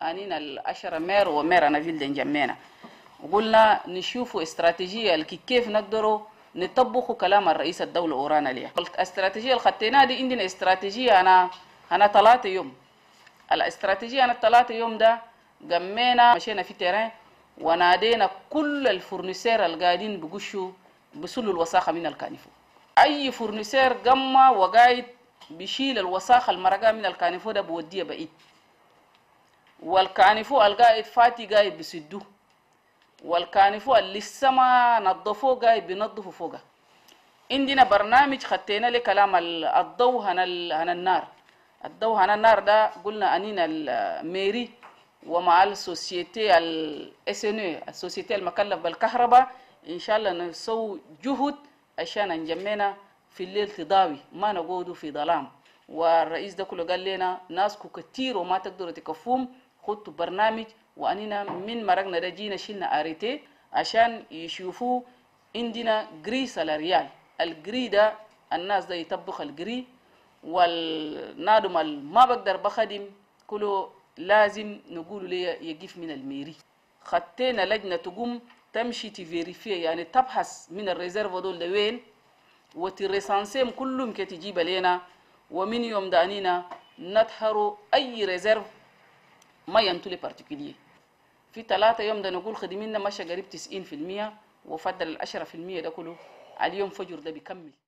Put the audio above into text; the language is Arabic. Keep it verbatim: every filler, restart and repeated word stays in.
انينا العشرة مير ومير انا فيلدن جمينا، وقلنا نشوفوا استراتيجيه كيف نقدروا نطبقوا كلام الرئيس الدوله اورانا ليها. الاستراتيجيه اللي خدتيناها دي عندنا استراتيجيه انا انا ثلاثه يوم. الاستراتيجيه انا الثلاثه يوم ده جمينا مشينا في تيرين ونادينا كل الفورنيسير اللي قاعدين بيقشوا بيسلوا الوساخه من الكانيفو. اي فورنيسير قمه وقاعد بيشيل الوساخه المرقه من الكانيفو ده بوديه بعيد، والكانيفو القاعد فاتي قاعد بيسدوه، والكانيفو اللي لسه ما نظفوه قاعد بينظفوا فوقه. عندنا برنامج خدتينا لكلام الضوء هنا هنا النار. الضوء هنا النار ده قلنا انينا الميري ومع السوسيتي الاس ان اي السوسيتي المكلف بالكهرباء ان شاء الله نسوي جهد عشان نجمعنا في الليل تضاوي ما نقعدوا في ظلام. والرئيس ده كله قال لنا ناسكو كتير وما تقدروا تكفوهم، خدتوا برنامج وانينا من مرقنا ده جينا شلنا اريتي عشان يشوفوا عندنا جري سالاريال. الجري ده الناس ده يطبخ الجري، والنادم ما بقدر بخدم كله لازم نقول لي يقف من الميري. خدتنا لجنه تقوم تمشي تفيريفي يعني تبحث من الريزيرف دول ده وين وتريسانسيم كلهم كي تجيب لنا، ومن يوم دانينا نطهروا اي ريزيرف ما ينتولي بارتيكوليه. في ثلاثة يوم ده نقول خدمينا ماشي قريب تسعين في المية وفضل العشرة في المية ده كله على اليوم فجر ده بيكمل.